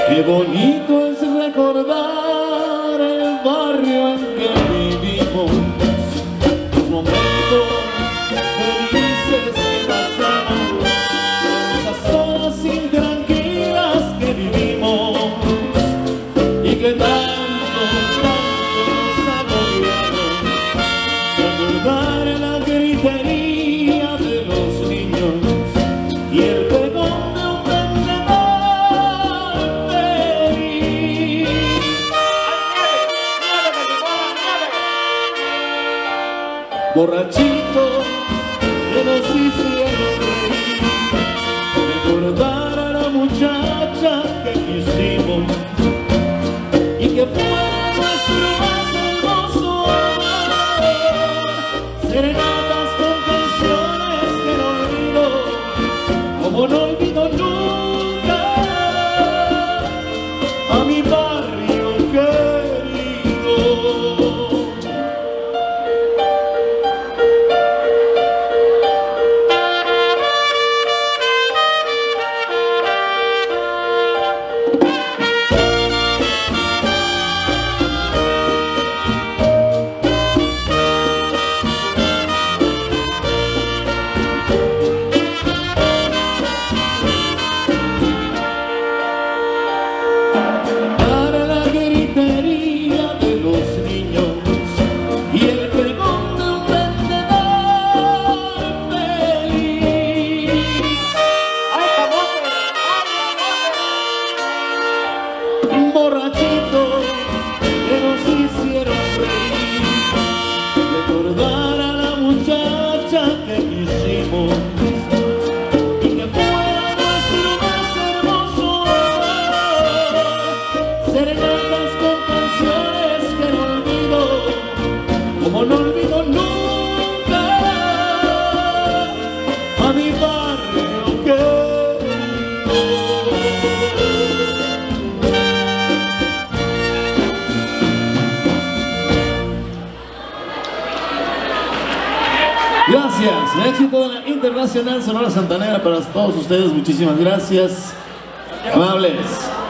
Qué bonito es recordar el barrio en que vivimos, los momentos felices que pasamos, esas horas intranquilas que vivimos y que tanto nos agobiaron. Recordar la gritería de los niños y el pregón de un vendedor feliz. Borrachitos que nos hicieron reír, recordar a la muchacha que quisimos y que fue nuestro más hermoso amor. Serenatas con canciones que no olvido, como no olvido nunca a mi barrio querido. Borrachitos que nos hicieron reír, recordar a la muchacha que quisimos y que fuera nuestro más hermoso amor. Serenatas con canciones que no olvido, como no olvido nunca a mi barrio querido. Gracias, el éxito de la Internacional Sonora Santanera para todos ustedes, muchísimas gracias, amables.